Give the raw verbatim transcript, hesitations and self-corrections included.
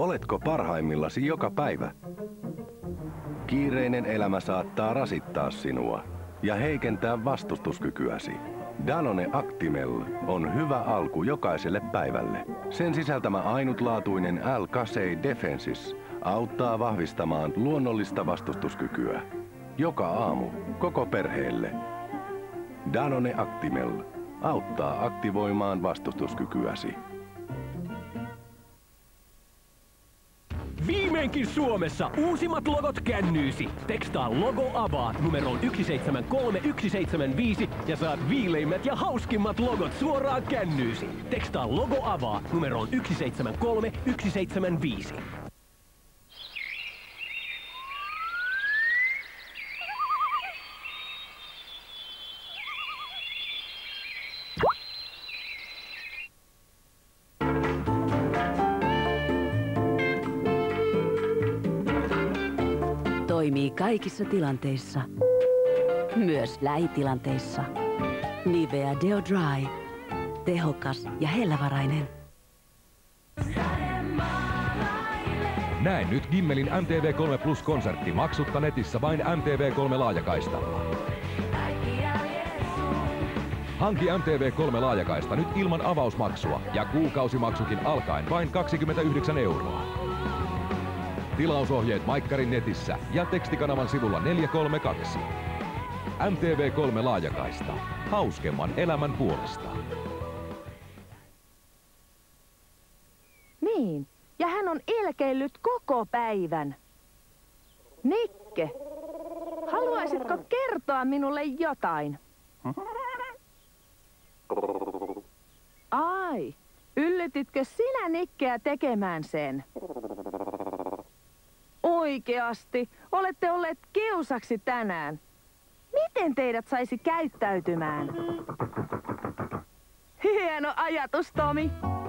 Oletko parhaimmillasi joka päivä? Kiireinen elämä saattaa rasittaa sinua ja heikentää vastustuskykyäsi. Danone Actimel on hyvä alku jokaiselle päivälle. Sen sisältämä ainutlaatuinen L-Casein Defensis auttaa vahvistamaan luonnollista vastustuskykyä. Joka aamu, koko perheelle. Danone Actimel auttaa aktivoimaan vastustuskykyäsi. Viimeinkin Suomessa uusimmat logot kännyysi. Tekstaa logo avaa numeroon yksi seitsemän kolme yksi seitsemän viisi ja saat viileimmät ja hauskimmat logot suoraan kännyysi. Tekstaa logo avaa numeroon yksi seitsemän kolme yksi seitsemän viisi. Toimii kaikissa tilanteissa. Myös lähitilanteissa. Nivea Deo Dry. Tehokas ja hellävarainen. Näe nyt Gimmelin M T V kolme Plus-konsertti maksutta netissä vain M T V kolme laajakaistalla. Hanki M T V kolme laajakaista nyt ilman avausmaksua ja kuukausimaksukin alkaen vain kaksikymmentäyhdeksän euroa. Tilausohjeet Maikkarin netissä ja tekstikanavan sivulla neljä kolme kaksi. M T V kolme laajakaista. Hauskemman elämän puolesta. Niin, ja hän on ilkeillyt koko päivän. Nikke, haluaisitko kertoa minulle jotain? Ai, yllytitkö sinä Nikkeä tekemään sen? Oikeasti, olette olleet kiusaksi tänään. Miten teidät saisi käyttäytymään? Hieno ajatus, Tomi.